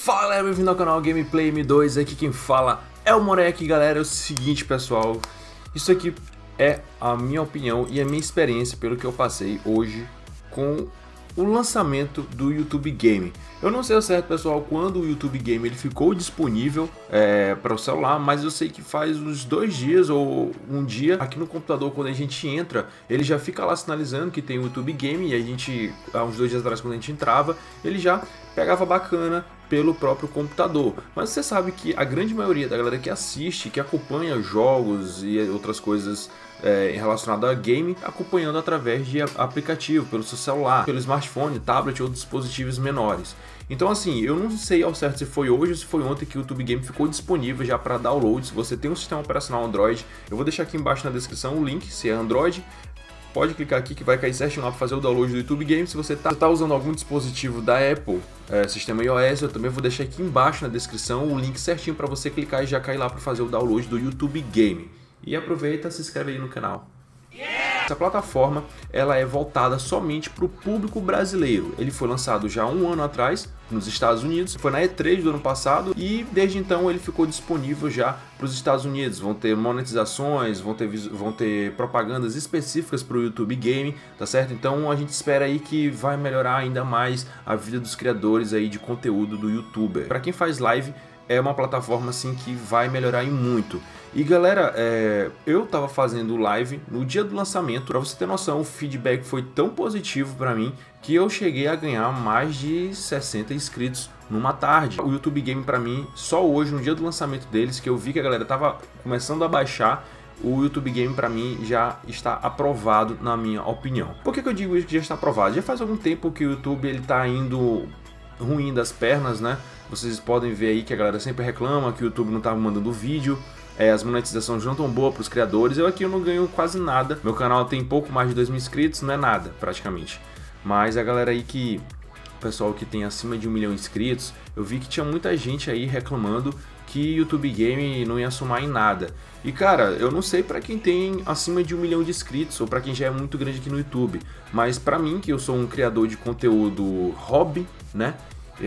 Fala galera, bem-vindo ao canal Gameplay M2, aqui quem fala é o Morek. Galera, é o seguinte pessoal, isso aqui é a minha opinião e a minha experiência pelo que eu passei hoje com o lançamento do YouTube Game. Eu não sei ao certo pessoal quando o YouTube Game ele ficou disponível para o celular, mas eu sei que faz uns 2 dias ou um dia aqui no computador. Quando a gente entra, ele já fica lá sinalizando que tem o YouTube Game, e a gente, há uns 2 dias atrás quando a gente entrava, ele já pegava bacana pelo próprio computador. Mas você sabe que a grande maioria da galera que assiste, que acompanha jogos e outras coisas relacionadas a game, acompanhando através de aplicativo, pelo seu celular, pelo smartphone, tablet ou dispositivos menores. Então assim, eu não sei ao certo se foi hoje ou se foi ontem que o YouTube Game ficou disponível já para download. Se você tem um sistema operacional Android, eu vou deixar aqui embaixo na descrição o link, se é Android. Pode clicar aqui que vai cair certinho lá para fazer o download do YouTube Game. Se você está usando algum dispositivo da Apple, sistema iOS, eu também vou deixar aqui embaixo na descrição o link certinho para você clicar e já cair lá para fazer o download do YouTube Game. E aproveita e se inscreve aí no canal. Essa plataforma ela é voltada somente para o público brasileiro. Ele foi lançado já há um ano atrás nos Estados Unidos, foi na E3 do ano passado, e desde então ele ficou disponível já para os Estados Unidos. Vão ter monetizações, vão ter propagandas específicas para o YouTube Game, tá certo? Então a gente espera aí que vai melhorar ainda mais a vida dos criadores aí de conteúdo do YouTuber. Para quem faz live, é uma plataforma assim que vai melhorar em muito. E galera, eu tava fazendo live no dia do lançamento. Para você ter noção, o feedback foi tão positivo para mim que eu cheguei a ganhar mais de 60 inscritos numa tarde. O YouTube Game para mim, só hoje, no dia do lançamento deles, que eu vi que a galera tava começando a baixar, o YouTube Game para mim já está aprovado, na minha opinião. Por que eu digo isso que já está aprovado? Já faz algum tempo que o YouTube ele tá indo ruim das pernas, né? Vocês podem ver aí que a galera sempre reclama que o YouTube não tá mandando vídeo, as monetizações não tão boas para os criadores. Eu aqui eu não ganho quase nada, meu canal tem pouco mais de 2.000 inscritos, não é nada praticamente. Mas a galera aí que, o pessoal que tem acima de 1 milhão de inscritos, eu vi que tinha muita gente aí reclamando que YouTube Game não ia somar em nada. E cara, eu não sei para quem tem acima de 1 milhão de inscritos ou para quem já é muito grande aqui no YouTube, mas para mim, que eu sou um criador de conteúdo hobby, né?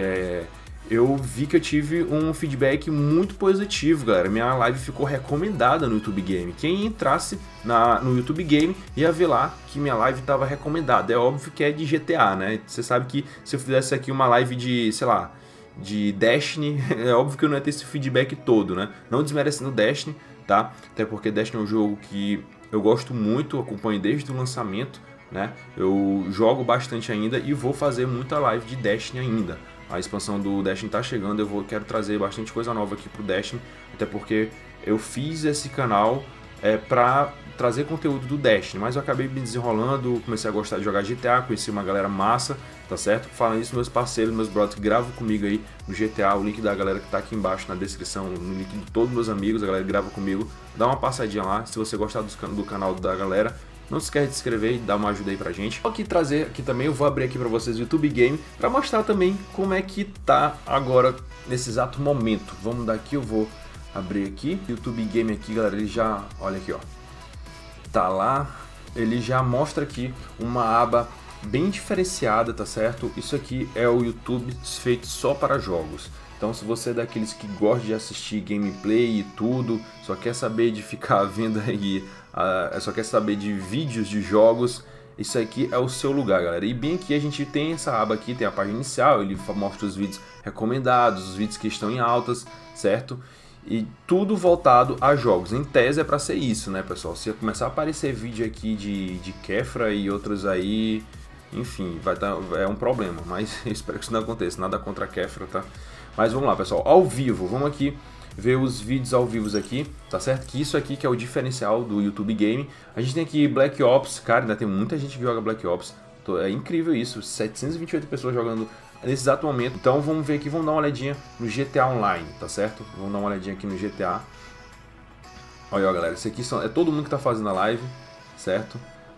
Eu vi que eu tive um feedback muito positivo, galera. Minha live ficou recomendada no YouTube Game. Quem entrasse no YouTube Game ia ver lá que minha live estava recomendada. É óbvio que é de GTA, né? Você sabe que se eu fizesse aqui uma live de, sei lá, de Destiny, é óbvio que eu não ia ter esse feedback todo, né? Não desmerecendo Destiny, tá? Até porque Destiny é um jogo que eu gosto muito, acompanho desde o lançamento, né? Eu jogo bastante ainda e vou fazer muita live de Destiny ainda. A expansão do Destiny tá chegando, quero trazer bastante coisa nova aqui pro Destiny, até porque eu fiz esse canal pra trazer conteúdo do Destiny, mas eu acabei me desenrolando, comecei a gostar de jogar GTA, conheci uma galera massa, tá certo? Falando isso, meus parceiros, meus brothers que gravam comigo aí no GTA, o link da galera que tá aqui embaixo na descrição, no link de todos meus amigos, a galera que grava comigo, dá uma passadinha lá, se você gostar do canal da galera. Não se esquece de se inscrever e dar uma ajuda aí pra gente. Vou aqui trazer aqui também, eu vou abrir aqui pra vocês o YouTube Game pra mostrar também como é que tá agora nesse exato momento. Vamos daqui, eu vou abrir aqui YouTube Game aqui, galera, ele já, olha aqui ó, tá lá, ele já mostra aqui uma aba bem diferenciada, tá certo? Isso aqui é o YouTube feito só para jogos. Então se você é daqueles que gosta de assistir gameplay e tudo, só quer saber de ficar vendo aí, só quer saber de vídeos de jogos, isso aqui é o seu lugar, galera. E bem aqui a gente tem essa aba aqui, tem a página inicial, ele mostra os vídeos recomendados, os vídeos que estão em altas, certo? E tudo voltado a jogos. Em tese é para ser isso, né, pessoal? Se começar a aparecer vídeo aqui de Kefra e outros aí, enfim, é um problema, mas eu espero que isso não aconteça, nada contra a Kefra, tá? Mas vamos lá, pessoal, ao vivo, vamos aqui ver os vídeos ao vivo aqui, tá certo? Que isso aqui que é o diferencial do YouTube Game. A gente tem aqui Black Ops, cara, ainda tem muita gente que joga Black Ops, é incrível isso, 728 pessoas jogando nesse exato momento. Então vamos ver aqui, vamos dar uma olhadinha no GTA Online, tá certo? Vamos dar uma olhadinha aqui no GTA. Olha, ó, galera, esse aqui é todo mundo que tá fazendo a live, certo?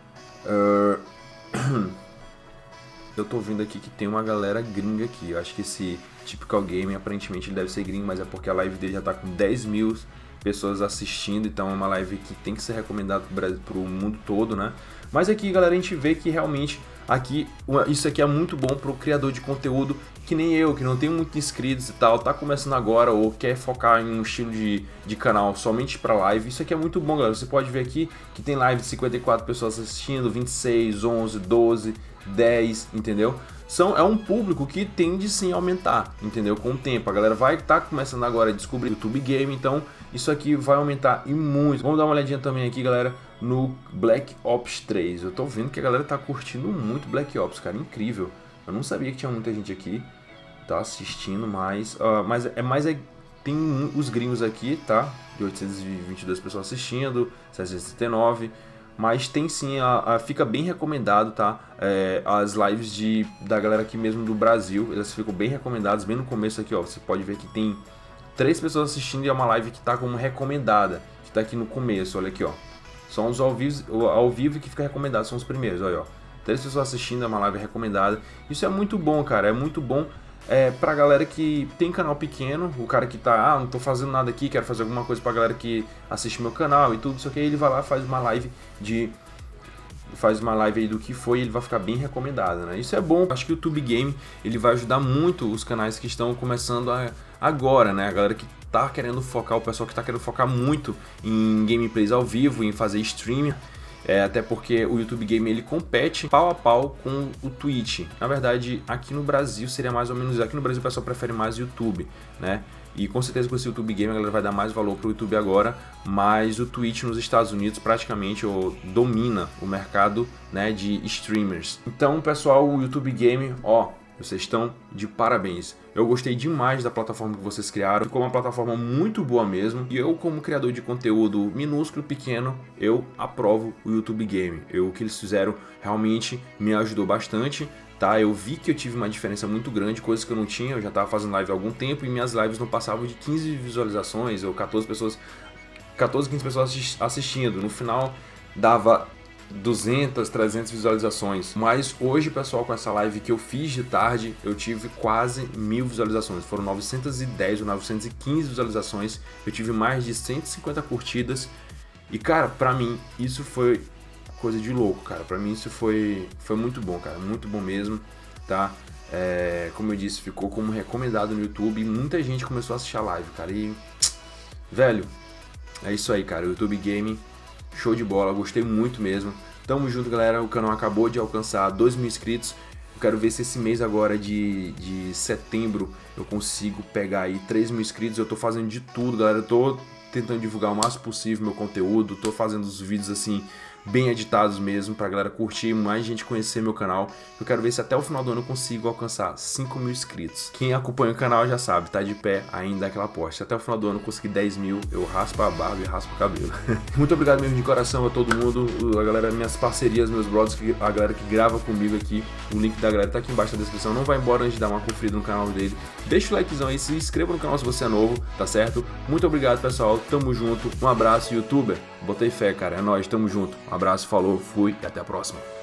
Eu tô vendo aqui que tem uma galera gringa aqui. Eu acho que esse Typical Game, aparentemente ele deve ser gringo, mas é porque a live dele já tá com 10 mil pessoas assistindo, então é uma live que tem que ser recomendada pro mundo todo, né? Mas aqui, galera, a gente vê que realmente aqui, isso aqui é muito bom para o criador de conteúdo que nem eu, que não tem muitos inscritos e tal, tá começando agora ou quer focar em um estilo de canal somente para live. Isso aqui é muito bom, galera. Você pode ver aqui que tem live de 54 pessoas assistindo, 26, 11, 12, 10, entendeu? É um público que tende sim a aumentar, entendeu? Com o tempo. A galera vai estar começando agora a descobrir o YouTube Game, então isso aqui vai aumentar e muito. Vamos dar uma olhadinha também aqui, galera, no Black Ops 3. Eu tô vendo que a galera tá curtindo muito Black Ops, cara, incrível. Eu não sabia que tinha muita gente aqui tá assistindo, mas tem os gringos aqui, tá? De 822 pessoas assistindo, 769. Mas tem sim, fica bem recomendado, tá? As lives da galera aqui mesmo do Brasil, elas ficam bem recomendadas. Bem no começo aqui, ó, você pode ver que tem 3 pessoas assistindo e é uma live que tá como recomendada, que tá aqui no começo, olha aqui, ó. São os ao vivo que fica recomendado, são os primeiros, olha, ó. 3 pessoas assistindo, é uma live recomendada. Isso é muito bom, cara, é muito bom. Pra galera que tem canal pequeno, o cara que tá, não tô fazendo nada aqui, quero fazer alguma coisa pra galera que assiste meu canal e tudo, isso aqui, ele vai lá, faz uma live aí do que foi e ele vai ficar bem recomendado, né? Isso é bom, acho que o YouTube Game, ele vai ajudar muito os canais que estão começando agora, né? A galera que tá querendo focar, o pessoal que tá querendo focar muito em gameplays ao vivo, em fazer streaming. Até porque o YouTube Game ele compete pau a pau com o Twitch. Na verdade, aqui no Brasil seria mais ou menos... Aqui no Brasil o pessoal prefere mais o YouTube, né? E com certeza com esse YouTube Game a galera vai dar mais valor pro YouTube agora. Mas o Twitch nos Estados Unidos praticamente domina o mercado, né, de streamers. Então, pessoal, o YouTube Game, ó... Vocês estão de parabéns. Eu gostei demais da plataforma que vocês criaram. Ficou uma plataforma muito boa mesmo. E eu, como criador de conteúdo minúsculo, pequeno, eu aprovo o YouTube Game. O que eles fizeram realmente me ajudou bastante, tá? Eu vi que eu tive uma diferença muito grande, coisas que eu não tinha. Eu já estava fazendo live há algum tempo e minhas lives não passavam de 15 visualizações ou 14, 15 pessoas assistindo. No final, dava 200, 300 visualizações. Mas hoje, pessoal, com essa live que eu fiz de tarde, eu tive quase 1000 visualizações. Foram 910 ou 915 visualizações. Eu tive mais de 150 curtidas. E, cara, pra mim, isso foi coisa de louco, cara. Pra mim, isso foi muito bom, cara. Muito bom mesmo, tá? Como eu disse, ficou como recomendado no YouTube. E muita gente começou a assistir a live, cara. E, velho, é isso aí, cara. O YouTube Game... Show de bola, gostei muito mesmo. Tamo junto, galera. O canal acabou de alcançar 2.000 inscritos. Eu quero ver se esse mês agora de setembro eu consigo pegar aí 3.000 inscritos. Eu tô fazendo de tudo, galera. Eu tô tentando divulgar o máximo possível meu conteúdo. Tô fazendo os vídeos assim bem editados mesmo, pra galera curtir, mais gente conhecer meu canal. Eu quero ver se até o final do ano eu consigo alcançar 5.000 inscritos. Quem acompanha o canal já sabe, tá de pé ainda aquela aposta. Se até o final do ano eu conseguir 10.000, eu raspo a barba e raspo o cabelo. Muito obrigado mesmo de coração a todo mundo, a galera, minhas parcerias, meus brothers, a galera que grava comigo aqui. O link da galera tá aqui embaixo na descrição. Não vai embora antes de dar uma conferida no canal dele. Deixa o likezão aí, se inscreva no canal se você é novo, tá certo? Muito obrigado, pessoal. Tamo junto. Um abraço, youtuber. Botei fé, cara. É nóis, tamo junto. Um abraço, falou, fui e até a próxima.